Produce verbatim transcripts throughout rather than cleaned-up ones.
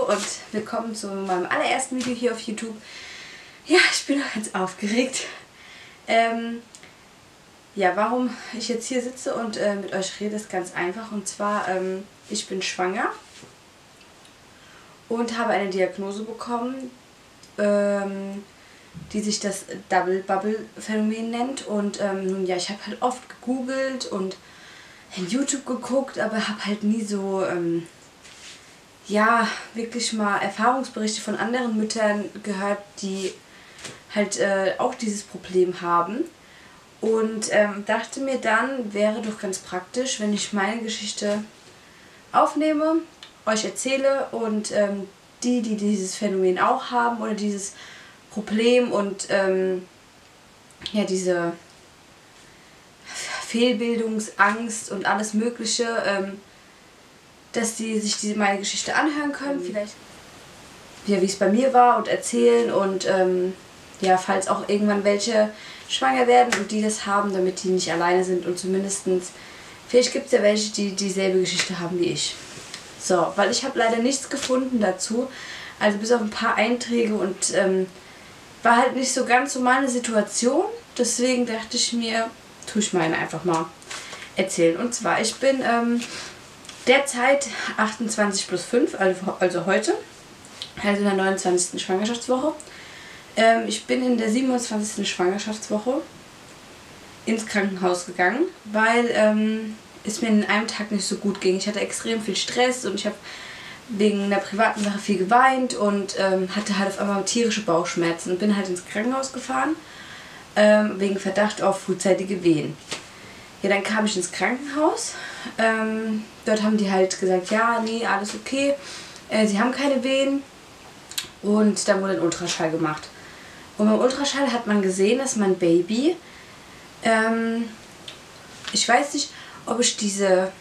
und willkommen zu meinem allerersten Video hier auf YouTube. Ja, ich bin noch ganz aufgeregt. Ähm, ja, warum ich jetzt hier sitze und äh, mit euch rede, ist ganz einfach. Und zwar, ähm, ich bin schwanger und habe eine Diagnose bekommen, ähm, die sich das Double Bubble Phänomen nennt. Und ähm, nun ja, ich habe halt oft gegoogelt und in YouTube geguckt, aber habe halt nie so... Ähm, ja, wirklich mal Erfahrungsberichte von anderen Müttern gehört, die halt äh, auch dieses Problem haben. Und ähm, dachte mir dann, wäre doch ganz praktisch, wenn ich meine Geschichte aufnehme, euch erzähle und ähm, die, die dieses Phänomen auch haben oder dieses Problem und ähm, ja, diese Fehlbildungsangst und alles Mögliche, ähm, dass die sich diese meine Geschichte anhören können, vielleicht ja, wie es bei mir war und erzählen und ähm, ja, falls auch irgendwann welche schwanger werden und die das haben, damit die nicht alleine sind und zumindestens, vielleicht gibt es ja welche, die dieselbe Geschichte haben wie ich. So, weil ich habe leider nichts gefunden dazu, also bis auf ein paar Einträge und ähm, war halt nicht so ganz so meine Situation, deswegen dachte ich mir, tue ich meine einfach mal erzählen. Und zwar, ich bin ähm, derzeit achtundzwanzig plus fünf, also, also heute, also in der neunundzwanzigsten Schwangerschaftswoche. Ähm, ich bin in der siebenundzwanzigsten Schwangerschaftswoche ins Krankenhaus gegangen, weil ähm, es mir in einem Tag nicht so gut ging. Ich hatte extrem viel Stress und ich habe wegen einer privaten Sache viel geweint und ähm, hatte halt auf einmal tierische Bauchschmerzen und bin halt ins Krankenhaus gefahren, ähm, wegen Verdacht auf frühzeitige Wehen. Ja, dann kam ich ins Krankenhaus. Ähm, dort haben die halt gesagt, ja, nee, alles okay. Äh, sie haben keine Wehen. Und dann wurde ein Ultraschall gemacht. Und beim Ultraschall hat man gesehen, dass mein Baby, ähm, ich weiß nicht, ob ich diese,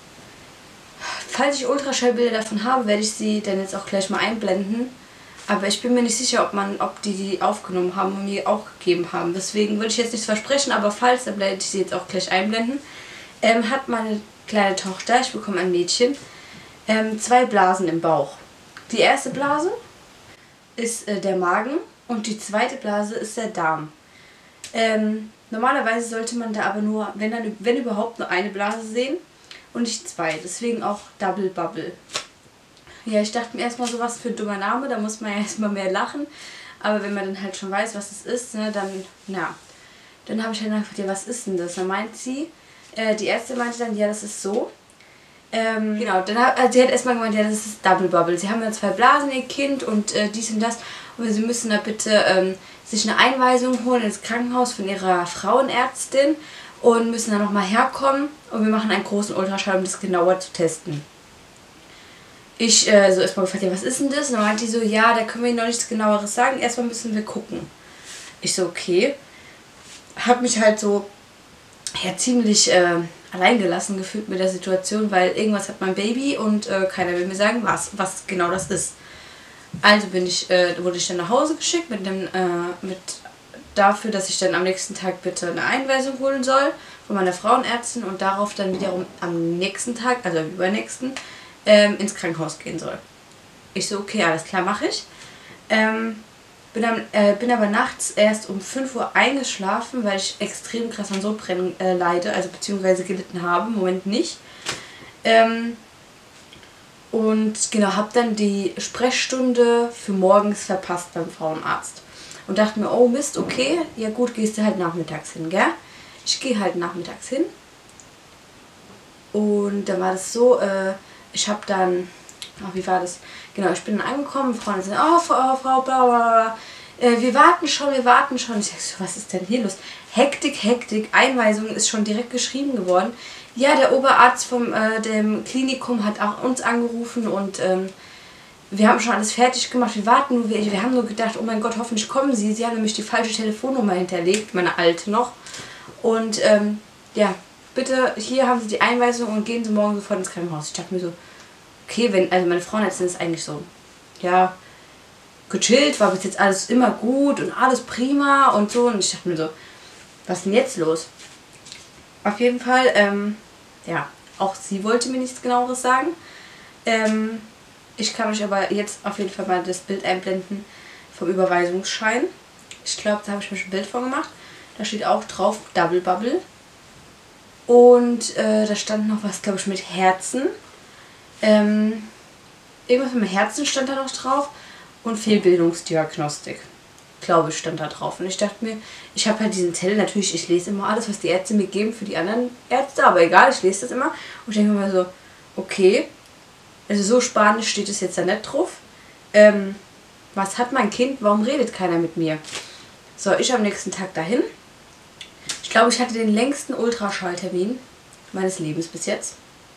falls ich Ultraschallbilder davon habe, werde ich sie dann jetzt auch gleich mal einblenden. Aber ich bin mir nicht sicher, ob man, ob die die aufgenommen haben und mir auch gegeben haben. Deswegen würde ich jetzt nichts versprechen, aber falls, dann werde ich sie jetzt auch gleich einblenden. Ähm, hat meine kleine Tochter, ich bekomme ein Mädchen, ähm, zwei Blasen im Bauch. Die erste Blase ist äh, der Magen und die zweite Blase ist der Darm. Ähm, normalerweise sollte man da aber nur, wenn, dann, wenn überhaupt, nur eine Blase sehen und nicht zwei. Deswegen auch Double Bubble. Ja, ich dachte mir erstmal so, was für ein dummer Name, da muss man ja erstmal mehr lachen. Aber wenn man dann halt schon weiß, was es ist, ne, dann, na, dann habe ich halt gefragt, ja, was ist denn das? Dann meint sie, äh, die Ärztin meinte dann, ja, das ist so. Ähm, genau, dann hat, also sie hat erstmal gemeint, ja, das ist Double Bubble. Sie haben ja zwei Blasen, ihr Kind, und äh, dies und das. Und sie müssen da bitte ähm, sich eine Einweisung holen ins Krankenhaus von ihrer Frauenärztin und müssen dann nochmal herkommen. Und wir machen einen großen Ultraschall, um das genauer zu testen. Ich äh, so erstmal gefragt, ja, was ist denn das? Und dann meinte die so, ja, da können wir Ihnen noch nichts genaueres sagen, erstmal müssen wir gucken. Ich so, okay. Hab mich halt so ja, ziemlich äh, alleingelassen gefühlt mit der Situation, weil irgendwas hat mein Baby und äh, keiner will mir sagen, was, was genau das ist. Also bin ich, äh, wurde ich dann nach Hause geschickt mit dem, äh, mit dafür, dass ich dann am nächsten Tag bitte eine Einweisung holen soll von meiner Frauenärztin und darauf dann wiederum am nächsten Tag, also am übernächsten, Ähm, ins Krankenhaus gehen soll. Ich so, okay, alles klar, mache ich. Ähm, bin, am, äh, bin aber nachts erst um fünf Uhr eingeschlafen, weil ich extrem krass an Sodbrennen äh, leide, also beziehungsweise gelitten habe, im Moment nicht. Ähm, und genau, habe dann die Sprechstunde für morgens verpasst beim Frauenarzt. Und dachte mir, oh Mist, okay, ja gut, gehst du halt nachmittags hin, gell? Ich gehe halt nachmittags hin. Und dann war das so, äh, ich habe dann, oh, wie war das? Genau, ich bin dann angekommen, Freunde sind, oh, Frau, Frau, bla, bla, bla. Äh, wir warten schon, wir warten schon. Ich sag so, was ist denn hier los? Hektik, Hektik, Einweisung ist schon direkt geschrieben geworden. Ja, der Oberarzt vom äh, dem Klinikum hat auch uns angerufen und ähm, wir haben schon alles fertig gemacht. Wir warten nur, wir, wir haben nur gedacht, oh mein Gott, hoffentlich kommen sie. Sie haben nämlich die falsche Telefonnummer hinterlegt, meine alte noch. Und ähm, ja, bitte, hier haben Sie die Einweisung und gehen Sie morgen sofort ins Krankenhaus. Ich dachte mir so, okay, wenn, also meine Frauenärztin ist eigentlich so, ja, gechillt, war bis jetzt alles immer gut und alles prima und so. Und ich dachte mir so, was ist denn jetzt los? Auf jeden Fall, ähm, ja, auch sie wollte mir nichts Genaueres sagen. Ähm, Ich kann euch aber jetzt auf jeden Fall mal das Bild einblenden vom Überweisungsschein. Ich glaube, da habe ich mir schon ein Bild von gemacht. Da steht auch drauf Double Bubble. Und äh, da stand noch was, glaube ich, mit Herzen. Ähm, irgendwas mit Herzen stand da noch drauf. Und Fehlbildungsdiagnostik, glaube ich, stand da drauf. Und ich dachte mir, ich habe halt diesen Zettel, natürlich, ich lese immer alles, was die Ärzte mir geben für die anderen Ärzte. Aber egal, ich lese das immer. Und ich denke mir mal so, okay, also so spanisch steht es jetzt da nicht drauf. Ähm, was hat mein Kind? Warum redet keiner mit mir? So, ich am nächsten Tag dahin. Ich glaube, ich hatte den längsten Ultraschalltermin meines Lebens bis jetzt.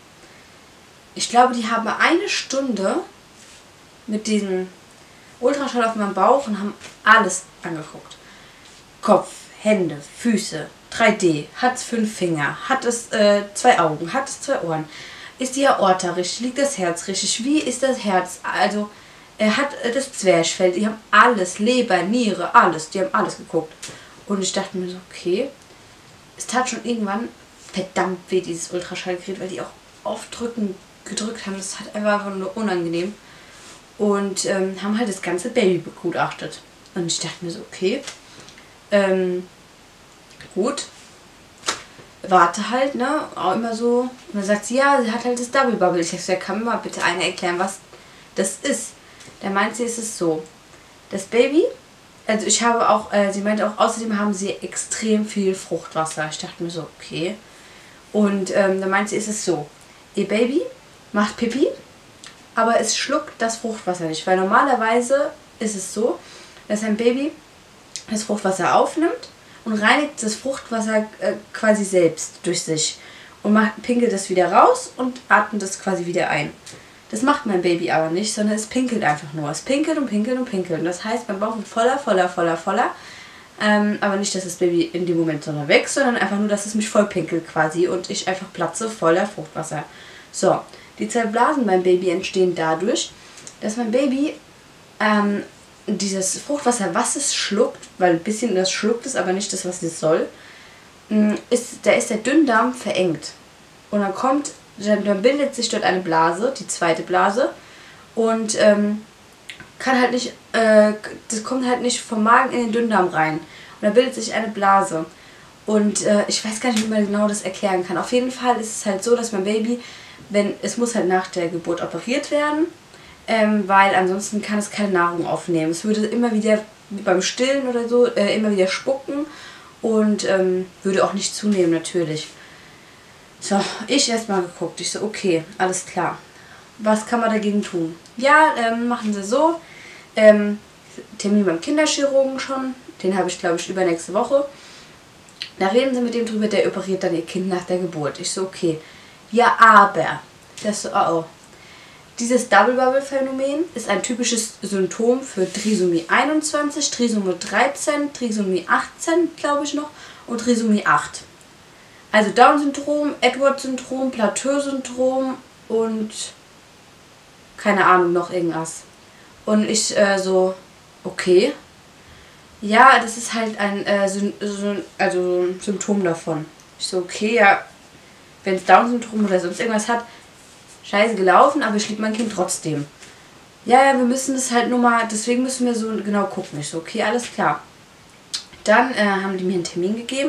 Ich glaube, die haben eine Stunde mit diesem Ultraschall auf meinem Bauch und haben alles angeguckt. Kopf, Hände, Füße, drei D, hat es fünf Finger, hat es äh, zwei Augen, hat es zwei Ohren. Ist die Aorta richtig? Liegt das Herz richtig? Wie ist das Herz? Also, er hat äh, das Zwerchfell. Die haben alles, Leber, Niere, alles. Die haben alles geguckt. Und ich dachte mir so, okay, es tat schon irgendwann verdammt weh, dieses Ultraschallgerät, weil die auch oft drücken, gedrückt haben. Das hat einfach nur unangenehm. Und ähm, haben halt das ganze Baby begutachtet. Und ich dachte mir so, okay, ähm, gut, warte halt, ne, auch immer so. Und dann sagt sie, ja, sie hat halt das Double Bubble. Ich sag so, ja, kann mir mal bitte einer erklären, was das ist. Da meint sie, es ist so, das Baby, also ich habe auch, äh, sie meinte auch, außerdem haben sie extrem viel Fruchtwasser. Ich dachte mir so, okay. Und ähm, dann meint sie, es ist so, ihr Baby macht Pipi, aber es schluckt das Fruchtwasser nicht. Weil normalerweise ist es so, dass ein Baby das Fruchtwasser aufnimmt und reinigt das Fruchtwasser äh, quasi selbst durch sich. Und macht, pinkelt es wieder raus und atmet es quasi wieder ein. Das macht mein Baby aber nicht, sondern es pinkelt einfach nur. Es pinkelt und pinkelt und pinkelt. Und das heißt, mein Bauch wird voller, voller, voller, voller. Ähm, aber nicht, dass das Baby in dem Moment sondern wächst, sondern einfach nur, dass es mich voll pinkelt quasi und ich einfach platze voller Fruchtwasser. So, die zwei Blasen beim Baby entstehen dadurch, dass mein Baby ähm, dieses Fruchtwasser, was es schluckt, weil ein bisschen das schluckt es, aber nicht das, was es soll, ist, da ist der Dünndarm verengt. Und dann kommt, dann bildet sich dort eine Blase, die zweite Blase, und ähm, kann halt nicht, äh, das kommt halt nicht vom Magen in den Dünndarm rein. Und dann bildet sich eine Blase. Und äh, ich weiß gar nicht, wie man genau das erklären kann. Auf jeden Fall ist es halt so, dass mein Baby, wenn es muss halt nach der Geburt operiert werden, ähm, weil ansonsten kann es keine Nahrung aufnehmen. Es würde immer wieder beim Stillen oder so äh, immer wieder spucken und ähm, würde auch nicht zunehmen natürlich. So, ich erstmal geguckt. Ich so, okay, alles klar. Was kann man dagegen tun? Ja, ähm, machen sie so. Ähm, Termin beim Kinderchirurgen schon. Den habe ich, glaube ich, übernächste Woche. Da reden sie mit dem drüber, der operiert dann ihr Kind nach der Geburt. Ich so, okay. Ja, aber. Das so, oh oh. Dieses Double-Bubble-Phänomen ist ein typisches Symptom für Trisomie einundzwanzig, Trisomie dreizehn, Trisomie achtzehn, glaube ich noch, und Trisomie acht. Also Down-Syndrom, Edwards-Syndrom, Plateau-Syndrom und keine Ahnung, noch irgendwas. Und ich äh, so, okay. Ja, das ist halt ein, äh, Sym also ein Symptom davon. Ich so, okay, ja, wenn es Down-Syndrom oder sonst irgendwas hat, scheiße gelaufen, aber ich liebe mein Kind trotzdem. Ja, ja, wir müssen das halt nur mal, deswegen müssen wir so genau gucken. Ich so, okay, alles klar. Dann äh, haben die mir einen Termin gegeben.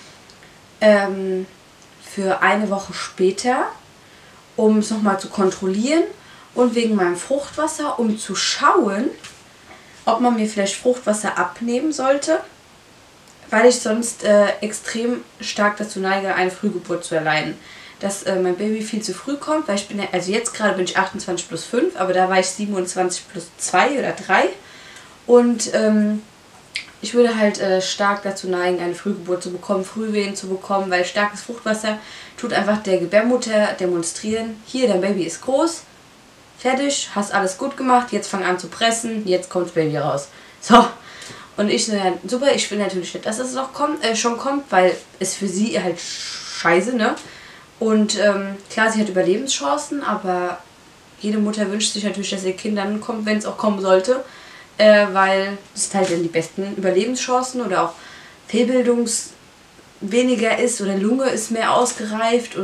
Ähm, für eine Woche später, um es nochmal zu kontrollieren und wegen meinem Fruchtwasser, um zu schauen, ob man mir vielleicht Fruchtwasser abnehmen sollte, weil ich sonst äh, extrem stark dazu neige, eine Frühgeburt zu erleiden. Dass äh, mein Baby viel zu früh kommt, weil ich bin, also jetzt gerade bin ich achtundzwanzig plus fünf, aber da war ich siebenundzwanzig plus zwei oder drei und ähm, ich würde halt äh, stark dazu neigen, eine Frühgeburt zu bekommen, Frühwehen zu bekommen, weil starkes Fruchtwasser tut einfach der Gebärmutter demonstrieren, hier, dein Baby ist groß, fertig, hast alles gut gemacht, jetzt fang an zu pressen, jetzt kommt das Baby raus. So, und ich so, ja, super, ich will natürlich nicht, dass es noch kommt, äh, schon kommt, weil es für sie halt scheiße, ne? Und ähm, klar, sie hat Überlebenschancen, aber jede Mutter wünscht sich natürlich, dass ihr Kind dann kommt, wenn es auch kommen sollte. Äh, weil es halt dann die besten Überlebenschancen oder auch Fehlbildungs weniger ist oder Lunge ist mehr ausgereift und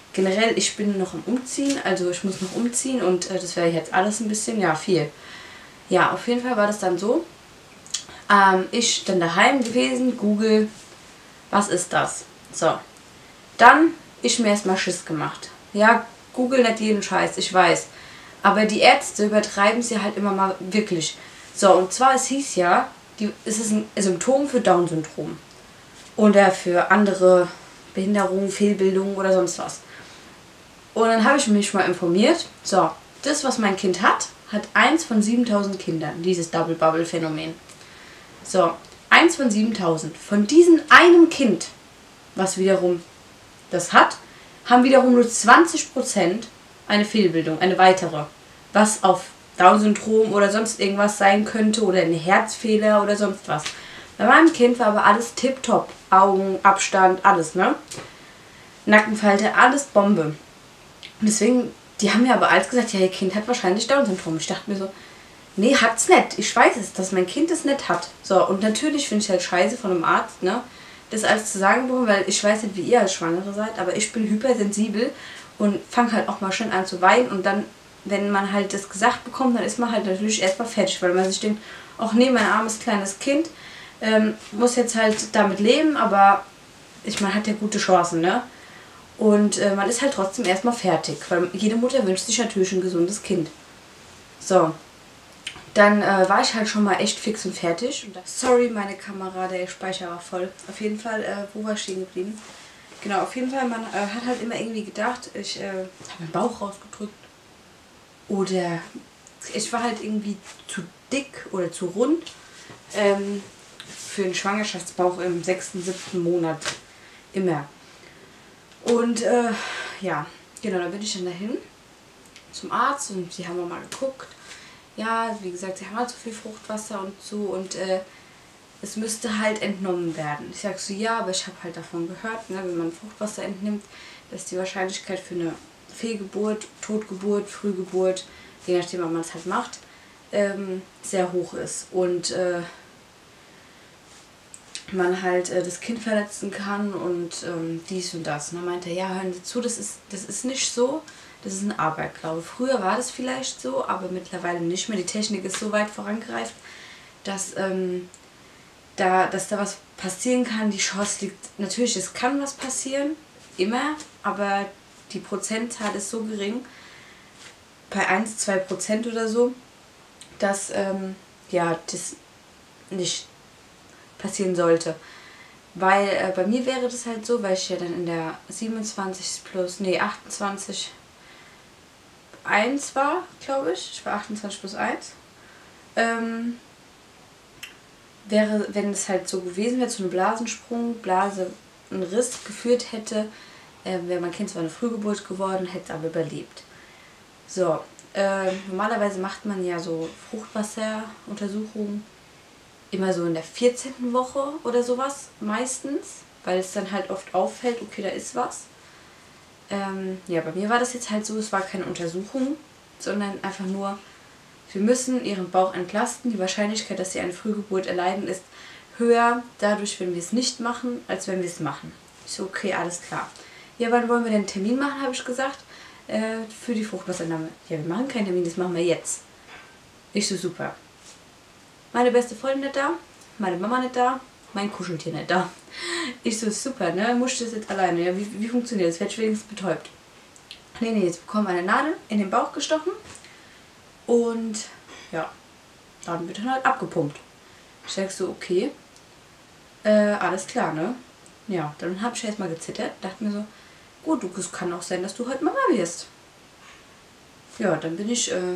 generell, ich bin noch am Umziehen, also ich muss noch umziehen und äh, das wäre jetzt alles ein bisschen, ja, viel. Ja, auf jeden Fall war das dann so. Ähm, ich dann daheim gewesen, Google, was ist das? So, dann ich mir erstmal Schiss gemacht. Ja, Google nicht jeden Scheiß, ich weiß. Aber die Ärzte übertreiben sie halt immer mal wirklich. So, und zwar, es hieß ja, die, es ist ein Symptom für Down-Syndrom. Oder für andere Behinderungen, Fehlbildungen oder sonst was. Und dann habe ich mich mal informiert. So, das, was mein Kind hat, hat eins von siebentausend Kindern, dieses Double-Bubble-Phänomen. So, eins von siebentausend. Von diesem einem Kind, was wiederum das hat, haben wiederum nur zwanzig Prozent eine Fehlbildung, eine weitere. Was auf Down-Syndrom oder sonst irgendwas sein könnte oder ein Herzfehler oder sonst was. Bei meinem Kind war aber alles tipptopp. Augen, Abstand, alles, ne? Nackenfalte, alles Bombe. Und deswegen, die haben mir aber alles gesagt, ja, ihr Kind hat wahrscheinlich Down-Syndrom. Ich dachte mir so, nee, hat's nicht. Ich weiß es, dass mein Kind es nicht hat. So, und natürlich finde ich halt scheiße von einem Arzt, ne? Das alles zu sagen bekommen, weil ich weiß nicht, wie ihr als Schwangere seid, aber ich bin hypersensibel und fange halt auch mal schön an zu weinen und dann, wenn man halt das gesagt bekommt, dann ist man halt natürlich erstmal fertig, weil man sich denkt, ach nee, mein armes kleines Kind ähm, muss jetzt halt damit leben, aber ich meine, hat ja gute Chancen, ne? Und äh, man ist halt trotzdem erstmal fertig, weil jede Mutter wünscht sich natürlich ein gesundes Kind. So. Dann äh, war ich halt schon mal echt fix und fertig. Und sorry, meine Kamera, der Speicher war voll. Auf jeden Fall, äh, wo war ich stehen geblieben? Genau, auf jeden Fall, man äh, hat halt immer irgendwie gedacht, ich äh, habe meinen Bauch rausgedrückt. Oder ich war halt irgendwie zu dick oder zu rund ähm, für einen Schwangerschaftsbauch im sechsten, siebten Monat. Immer. Und äh, ja, genau, da bin ich dann dahin zum Arzt und sie haben mal geguckt. Ja, wie gesagt, sie haben halt so viel Fruchtwasser und so und äh, es müsste halt entnommen werden. Ich sag so, ja, aber ich habe halt davon gehört, ne, wenn man Fruchtwasser entnimmt, dass die Wahrscheinlichkeit für eine Fehlgeburt, Totgeburt, Frühgeburt, je nachdem, wann man es halt macht, ähm, sehr hoch ist. Und äh, man halt äh, das Kind verletzen kann und ähm, dies und das. Und dann meinte er, ja, hören Sie zu, das ist, das ist nicht so. Das ist ein Aberglaube. Früher war das vielleicht so, aber mittlerweile nicht mehr. Die Technik ist so weit vorangereift, dass, ähm, da, dass da was passieren kann. Die Chance liegt, natürlich, es kann was passieren, immer, aber die Prozentzahl ist so gering, bei eins, zwei Prozent oder so, dass ähm, ja, das nicht passieren sollte. Weil äh, bei mir wäre das halt so, weil ich ja dann in der siebenundzwanzig plus, nee, achtundzwanzig eins war, glaube ich. Ich war achtundzwanzig plus eins. Ähm, wäre, wenn es halt so gewesen wäre, zu einem Blasensprung, Blase, einen Riss geführt hätte, äh, wäre mein Kind zwar eine Frühgeburt geworden, hätte es aber überlebt. So, äh, normalerweise macht man ja so Fruchtwasseruntersuchungen immer so in der vierzehnten Woche oder sowas, meistens, weil es dann halt oft auffällt, okay, da ist was. Ähm, ja, bei mir war das jetzt halt so, es war keine Untersuchung, sondern einfach nur, wir müssen ihren Bauch entlasten. Die Wahrscheinlichkeit, dass sie eine Frühgeburt erleiden, ist höher dadurch, wenn wir es nicht machen, als wenn wir es machen. Ich so, okay, alles klar. Ja, wann wollen wir denn einen Termin machen, habe ich gesagt, äh, für die Fruchtwasserentnahme. Ja, wir machen keinen Termin, das machen wir jetzt. Ich so, super. Meine beste Freundin nicht da, meine Mama nicht da, mein Kuscheltier nicht da. Ich so, super, ne? Muss ich das jetzt alleine? Ja, wie, wie funktioniert das? Werde ich wenigstens betäubt. Nee, nee, jetzt bekommen wir eine Nadel in den Bauch gestochen und ja, dann wird dann halt abgepumpt. Ich sag so, okay, äh, alles klar, ne? Ja, dann habe ich erstmal gezittert, dachte mir so, gut, es kann auch sein, dass du heute Mama wirst. Ja, dann bin ich, äh,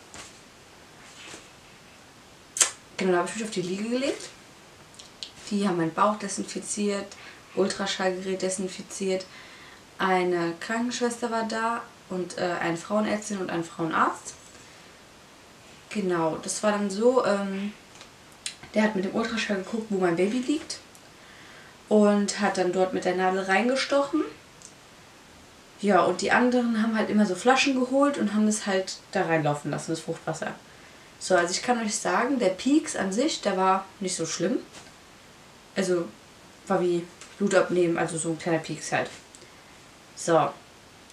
genau, habe ich mich auf die Liege gelegt. Die haben meinen Bauch desinfiziert, Ultraschallgerät desinfiziert. Eine Krankenschwester war da und äh, eine Frauenärztin und ein Frauenarzt. Genau, das war dann so, ähm, der hat mit dem Ultraschall geguckt, wo mein Baby liegt und hat dann dort mit der Nadel reingestochen. Ja, und die anderen haben halt immer so Flaschen geholt und haben das halt da reinlaufen lassen, das Fruchtwasser. So, also ich kann euch sagen, der Pieks an sich, der war nicht so schlimm. Also war wie Blut abnehmen, also so ein kleiner Pieks halt. So,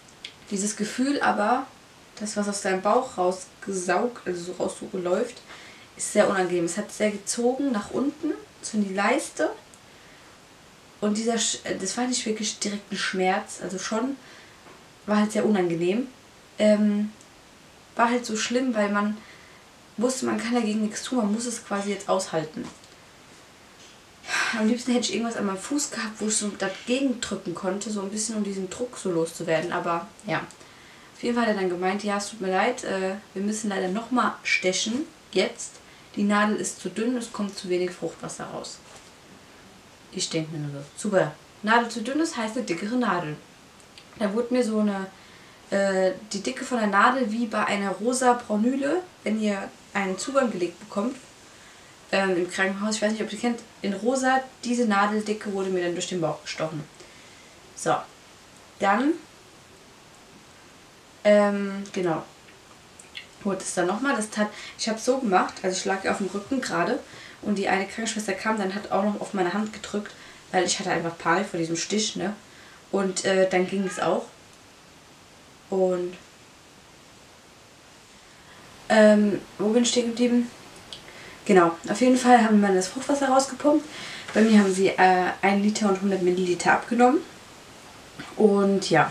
dieses Gefühl aber, das was aus deinem Bauch rausgesaugt, also so raus so läuft, ist sehr unangenehm. Es hat sehr gezogen nach unten, so in die Leiste. Und dieser, das war nicht wirklich direkt ein Schmerz, also schon, war halt sehr unangenehm. Ähm, war halt so schlimm, weil man wusste, man kann dagegen nichts tun, man muss es quasi jetzt aushalten. Am liebsten hätte ich irgendwas an meinem Fuß gehabt, wo ich so dagegen drücken konnte, so ein bisschen, um diesen Druck so loszuwerden. Aber ja, auf jeden Fall hat er dann gemeint, ja, es tut mir leid, äh, wir müssen leider nochmal stechen, jetzt. Die Nadel ist zu dünn, es kommt zu wenig Fruchtwasser raus. Ich denke mir nur so, super, Nadel zu dünn ist, heißt eine dickere Nadel. Da wurde mir so eine, äh, die Dicke von der Nadel wie bei einer rosa Braunüle, wenn ihr einen Zugang gelegt bekommt, ähm, im Krankenhaus, ich weiß nicht, ob ihr kennt, in rosa, diese Nadeldicke wurde mir dann durch den Bauch gestochen. So, dann, ähm, genau, wurde es dann nochmal, das tat, ich habe so gemacht, also ich lag auf dem Rücken gerade und die eine Krankenschwester kam, dann hat auch noch auf meine Hand gedrückt, weil ich hatte einfach Panik vor diesem Stich, ne, und äh, dann ging es auch und, ähm, wo bin ich stehen geblieben? Genau, auf jeden Fall haben wir das Fruchtwasser rausgepumpt. Bei mir haben sie äh, ein Liter und hundert Milliliter abgenommen. Und ja,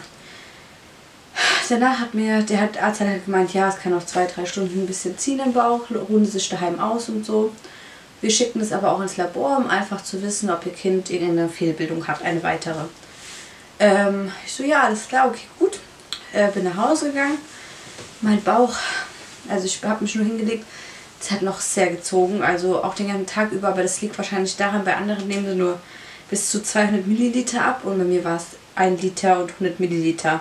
danach hat mir, der hat, Arzt hat halt gemeint, ja, es kann auch zwei, drei Stunden ein bisschen ziehen im Bauch, ruhen sie sich daheim aus und so. Wir schicken das aber auch ins Labor, um einfach zu wissen, ob ihr Kind irgendeine Fehlbildung hat, eine weitere. Ähm, ich so, ja, alles klar, okay, gut. Äh, bin nach Hause gegangen. Mein Bauch, also ich habe mich nur hingelegt, es hat noch sehr gezogen, also auch den ganzen Tag über, aber das liegt wahrscheinlich daran, bei anderen nehmen sie nur bis zu zweihundert Milliliter ab und bei mir war es ein Liter und hundert Milliliter.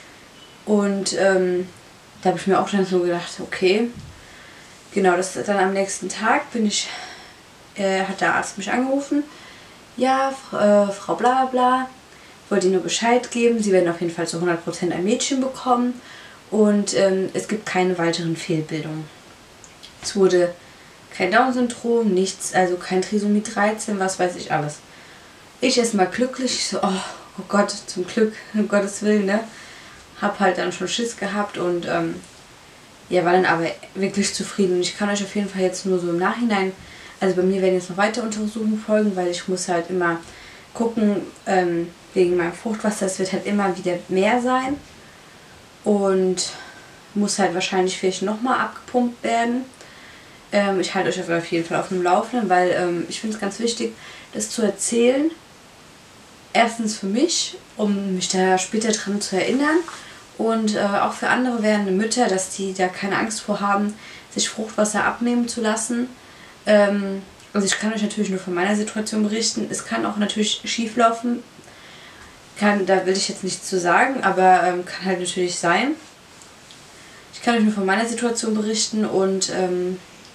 Und ähm, da habe ich mir auch dann so gedacht, okay, genau, das dann am nächsten Tag bin ich, äh, hat der Arzt mich angerufen, ja, äh, Frau bla bla bla, wollte Ihnen nur Bescheid geben, Sie werden auf jeden Fall zu hundert Prozent ein Mädchen bekommen und ähm, es gibt keine weiteren Fehlbildungen. Es wurde kein Down-Syndrom, nichts, also kein Trisomie dreizehn, was weiß ich alles. Ich erstmal glücklich, ich so, oh, oh Gott, zum Glück, um Gottes Willen, ne? Hab halt dann schon Schiss gehabt und ähm, ja, war dann aber wirklich zufrieden. Und ich kann euch auf jeden Fall jetzt nur so im Nachhinein, also bei mir werden jetzt noch weitere Untersuchungen folgen, weil ich muss halt immer gucken, ähm, wegen meinem Fruchtwasser, es wird halt immer wieder mehr sein und muss halt wahrscheinlich vielleicht nochmal abgepumpt werden. Ähm, ich halte euch auf jeden Fall auf dem Laufenden, weil ähm, ich finde es ganz wichtig, das zu erzählen. Erstens für mich, um mich da später dran zu erinnern und äh, auch für andere werdende Mütter, dass die da keine Angst vor haben, sich Fruchtwasser abnehmen zu lassen. Ähm, also ich kann euch natürlich nur von meiner Situation berichten. Es kann auch natürlich schief laufen. Kann, da will ich jetzt nichts zu sagen, aber ähm, kann halt natürlich sein. Ich kann euch nur von meiner Situation berichten und ähm,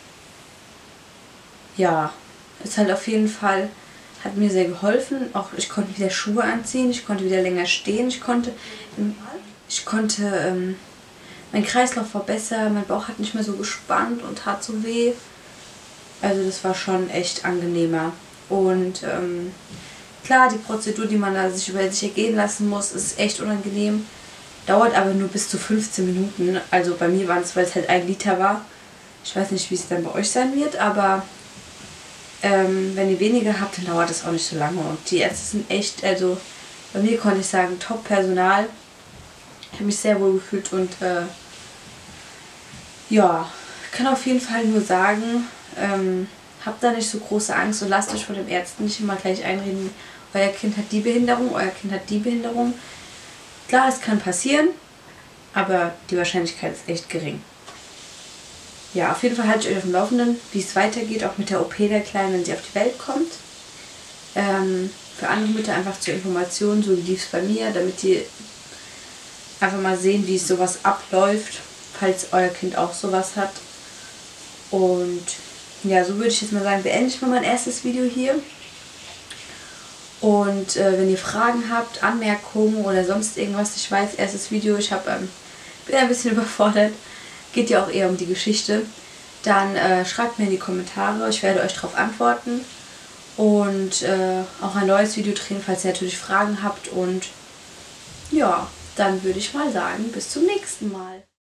ja, ist halt auf jeden Fall, hat mir sehr geholfen. Auch ich konnte wieder Schuhe anziehen, ich konnte wieder länger stehen, ich konnte, ich konnte, ähm, mein Kreislauf war besser, mein Bauch hat nicht mehr so gespannt und tat so weh. Also das war schon echt angenehmer. Und ähm, klar, die Prozedur, die man da sich über sich ergehen lassen muss, ist echt unangenehm. Dauert aber nur bis zu fünfzehn Minuten. Also bei mir waren es, weil es halt ein Liter war. Ich weiß nicht, wie es dann bei euch sein wird, aber ähm, wenn ihr weniger habt, dann dauert es auch nicht so lange. Und die Ärzte sind echt, also bei mir konnte ich sagen, Top-Personal. Ich habe mich sehr wohl gefühlt und äh, ja, ich kann auf jeden Fall nur sagen, ähm, habt da nicht so große Angst und lasst euch von den Ärzten nicht immer gleich einreden, euer Kind hat die Behinderung, euer Kind hat die Behinderung. Klar, es kann passieren, aber die Wahrscheinlichkeit ist echt gering. Ja, auf jeden Fall halte ich euch auf dem Laufenden, wie es weitergeht, auch mit der O P der Kleinen, wenn sie auf die Welt kommt. Ähm, für andere Mütter einfach zur Information, so lief es bei mir, damit die einfach mal sehen, wie sowas abläuft, falls euer Kind auch sowas hat. Und ja, so würde ich jetzt mal sagen, beende ich mal mein erstes Video hier. Und äh, wenn ihr Fragen habt, Anmerkungen oder sonst irgendwas, ich weiß, erstes Video, ich hab, ähm, bin ein bisschen überfordert, geht ja auch eher um die Geschichte, dann äh, schreibt mir in die Kommentare, ich werde euch darauf antworten und äh, auch ein neues Video drehen, falls ihr natürlich Fragen habt und ja, dann würde ich mal sagen, bis zum nächsten Mal.